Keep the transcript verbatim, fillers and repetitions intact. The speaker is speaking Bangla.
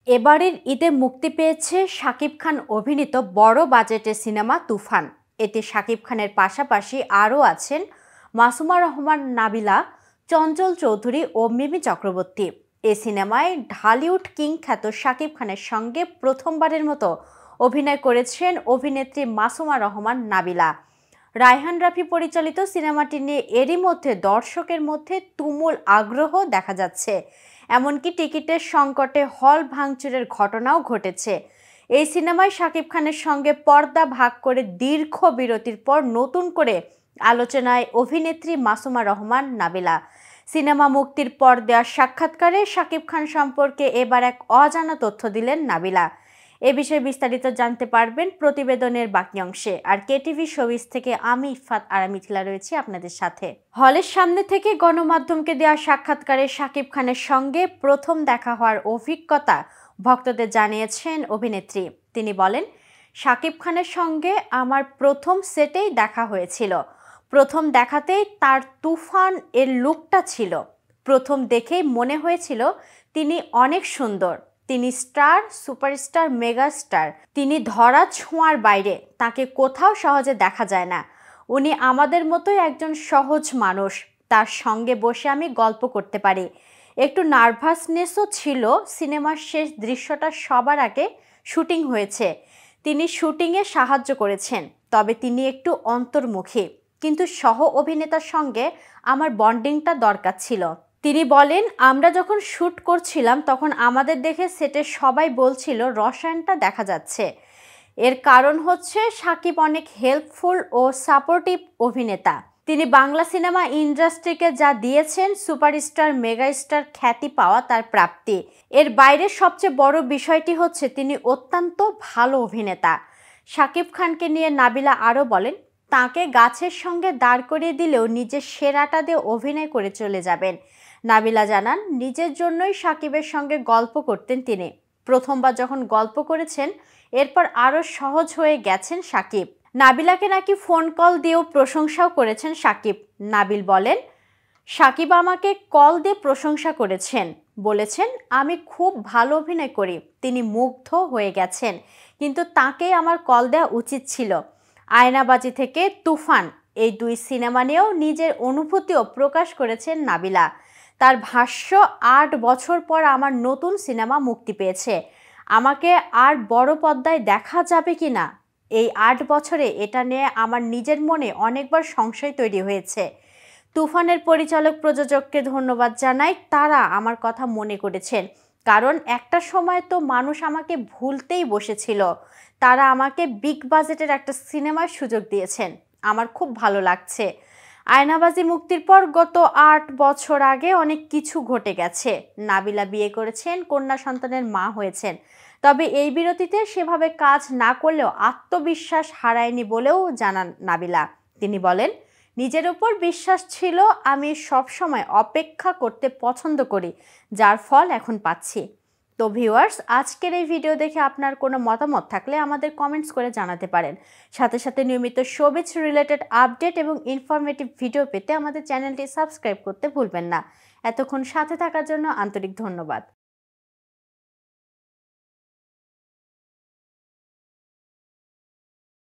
এবারের ঈদে মুক্তি পেয়েছে শাকিব খান অভিনীত বড় বাজেটের সিনেমা তুফান। এতে শাকিব খানের পাশাপাশি আরও আছেন মাসুমা রহমান নাবিলা, চঞ্চল চৌধুরী ও মিমি চক্রবর্তী। এ সিনেমায় ঢালিউড কিং খ্যাত শাকিব খানের সঙ্গে প্রথমবারের মতো অভিনয় করেছেন অভিনেত্রী মাসুমা রহমান নাবিলা। রায়হান রাফি পরিচালিত সিনেমাটি নিয়ে এরই মধ্যে দর্শকের মধ্যে তুমুল আগ্রহ দেখা যাচ্ছে। এমনকি টিকিটের সংকটে হল ভাঙচুরের ঘটনাও ঘটেছে। এই সিনেমায় শাকিব খানের সঙ্গে পর্দা ভাগ করে দীর্ঘ বিরতির পর নতুন করে আলোচনায় অভিনেত্রী মাসুমা রহমান নাবিলা। সিনেমা মুক্তির পর দেওয়া সাক্ষাৎকারে শাকিব খান সম্পর্কে এবার এক অজানা তথ্য দিলেন নাবিলা। এ বিষয়ে বিস্তারিত জানতে পারবেন প্রতিবেদনের বাকি অংশে। আর কেটিভি শোবিজ থেকে আমি ইফাত আরা মিথিলা রয়েছি আপনাদের সাথে। হলের সামনে থেকে গণমাধ্যমকে দেওয়া সাক্ষাৎকারে শাকিব খানের সঙ্গে প্রথম দেখা হওয়ার অভিজ্ঞতা ভক্তদের জানিয়েছেন অভিনেত্রী। তিনি বলেন, শাকিব খানের সঙ্গে আমার প্রথম সেটেই দেখা হয়েছিল। প্রথম দেখাতেই তার তুফান এর লুকটা ছিল। প্রথম দেখেই মনে হয়েছিল তিনি অনেক সুন্দর। তিনি স্টার, সুপারস্টার, মেগা স্টার। তিনি ধরা ছোঁয়ার বাইরে, তাকে কোথাও সহজে দেখা যায় না। উনি আমাদের মতোই একজন সহজ মানুষ। তার সঙ্গে বসে আমি গল্প করতে পারি। একটু নার্ভাসনেসও ছিল। সিনেমার শেষ দৃশ্যটা সবার আগে শুটিং হয়েছে। তিনি শুটিংয়ে সাহায্য করেছেন, তবে তিনি একটু অন্তর্মুখী। কিন্তু সহ অভিনেতার সঙ্গে আমার বন্ডিংটা দরকার ছিল। তিনি বলেন, আমরা যখন শ্যুট করছিলাম তখন আমাদের দেখে সেটের সবাই বলছিল রসায়নটা দেখা যাচ্ছে। এর কারণ হচ্ছে শাকিব অনেক হেল্পফুল ও সাপোর্টিভ অভিনেতা। তিনি বাংলা সিনেমা ইন্ডাস্ট্রিকে যা দিয়েছেন, সুপারস্টার, মেগাস্টার খ্যাতি পাওয়া তার প্রাপ্তি। এর বাইরে সবচেয়ে বড় বিষয়টি হচ্ছে তিনি অত্যন্ত ভালো অভিনেতা। শাকিব খানকে নিয়ে নাবিলা আরও বলেন, তাকে গাছের সঙ্গে দাঁড় করিয়ে দিলেও নিজের সেরাটা দিয়ে অভিনয় করে চলে যাবেন। নাবিলা জানান, নিজের জন্যই শাকিবের সঙ্গে গল্প করতেন তিনি। প্রথমবার যখন গল্প করেছেন, এরপর আরও সহজ হয়ে গেছেন শাকিব। নাবিলাকে নাকি ফোন কল দিয়েও প্রশংসাও করেছেন শাকিব। নাবিল বলেন, শাকিব আমাকে কল দিয়ে প্রশংসা করেছেন, বলেছেন আমি খুব ভালো অভিনয় করি। তিনি মুগ্ধ হয়ে গেছেন, কিন্তু তাকেই আমার কল দেওয়া উচিত ছিল। আয়নাবাজি থেকে তুফান, এই দুই সিনেমা নিয়েও নিজের অনুভূতিও প্রকাশ করেছেন নাবিলা। তার ভাষ্য, আট বছর পর আমার নতুন সিনেমা মুক্তি পেয়েছে। আমাকে আর বড় পর্দায় দেখা যাবে কি না, এই আট বছরে এটা নিয়ে আমার নিজের মনে অনেকবার সংশয় তৈরি হয়েছে। তুফানের পরিচালক প্রযোজককে ধন্যবাদ জানাই, তারা আমার কথা মনে করেছেন। কারণ একটা সময় তো মানুষ আমাকে ভুলতেই বসেছিল। তারা আমাকে বিগ বাজেটের একটা সিনেমার সুযোগ দিয়েছেন। আমার খুব ভালো লাগছে। আয়নাবাজি মুক্তির পর গত আট বছর আগে অনেক কিছু ঘটে গেছে। নাবিলা বিয়ে করেছেন, কন্যা সন্তানের মা হয়েছেন। তবে এই বিরতিতে সেভাবে কাজ না করলেও আত্মবিশ্বাস হারায়নি বলেও জানান নাবিলা। তিনি বলেন, নিজের উপর বিশ্বাস ছিল। আমি সবসময় অপেক্ষা করতে পছন্দ করি, যার ফল এখন পাচ্ছি। তো ভিউয়ার্স, আজকের এই ভিডিও দেখে আপনার কোনো মতামত থাকলে আমাদের কমেন্টস করে জানাতে পারেন। সাথে সাথে নিয়মিত শোবিজ রিলেটেড আপডেট এবং ইনফরমেটিভ ভিডিও পেতে আমাদের চ্যানেলটি সাবস্ক্রাইব করতে ভুলবেন না। এতক্ষণ সাথে থাকার জন্য আন্তরিক ধন্যবাদ।